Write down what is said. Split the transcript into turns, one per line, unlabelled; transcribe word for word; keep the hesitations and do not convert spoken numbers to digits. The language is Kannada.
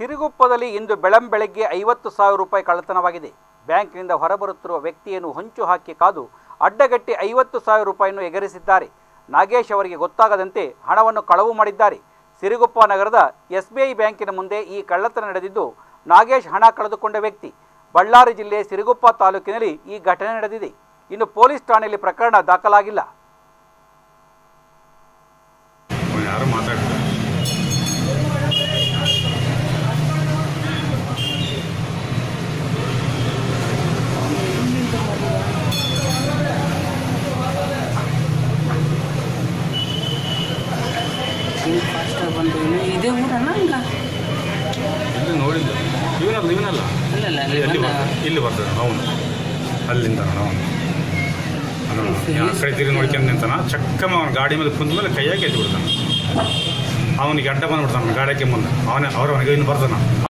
ಸಿರುಗುಪ್ಪದಲ್ಲಿ ಇಂದು ಬೆಳಂಬೆಳಗ್ಗೆ ಐವತ್ತು ಸಾವಿರ ರೂಪಾಯಿ ಕಳ್ಳತನವಾಗಿದೆ. ಬ್ಯಾಂಕ್ನಿಂದ ಹೊರಬರುತ್ತಿರುವ ವ್ಯಕ್ತಿಯನ್ನು ಹೊಂಚು ಹಾಕಿ ಕಾದು ಅಡ್ಡಗಟ್ಟಿ ಐವತ್ತು ಸಾವಿರ ರೂಪಾಯಿಯನ್ನು ಎಗರಿಸಿದ್ದಾರೆ. ನಾಗೇಶ್ ಅವರಿಗೆ ಗೊತ್ತಾಗದಂತೆ ಹಣವನ್ನು ಕಳವು ಮಾಡಿದ್ದಾರೆ. ಸಿರುಗುಪ್ಪ ನಗರದ ಎಸ್ ಬಿ ಐ ಬ್ಯಾಂಕಿನ ಮುಂದೆ ಈ ಕಳ್ಳತನ ನಡೆದಿದ್ದು, ನಾಗೇಶ್ ಹಣ ಕಳೆದುಕೊಂಡ ವ್ಯಕ್ತಿ ಬಳ್ಳಾರಿ ಜಿಲ್ಲೆ ಸಿರುಗುಪ್ಪ ತಾಲೂಕಿನಲ್ಲಿ ಈ ಘಟನೆ ನಡೆದಿದೆ. ಇನ್ನು ಪೊಲೀಸ್ ಠಾಣೆಯಲ್ಲಿ ಪ್ರಕರಣ ದಾಖಲಾಗಿಲ್ಲ.
ಇದೇ ಊರಲ್ಲ ಹಂಗ
ಇಲ್ಲಿ ನೋಡಿಲ್ಲ ಇವನಲ್ಲ ಇವನಲ್ಲ ಅಲ್ಲ ಇಲ್ಲಿ ಬರ್ತದೆ ಅವನು ಅಲ್ಲಿಂದ ಅವನು ಕಡೆ ತಿರುಗಿ ನೋಡ್ಕೊಂಡು ನಿಂತಾನ. ಚಕ್ಕಮ್ಮ ಅವನ ಗಾಡಿ ಮೇಲೆ ಕುಂತ ಮೇಲೆ ಕೈಯಾಗಿ ಎದ್ದು ಬಿಡ್ತಾನೆ. ಅವನಿಗೆ ಅಡ್ಡ ಬಂದ್ಬಿಡ್ತಾನೆ ಗಾಡಿಗೆ ಮುಂದೆ. ಅವನೇ ಅವ್ರವನಿಗೆ ಇನ್ನು ಬರ್ತಾನೆ.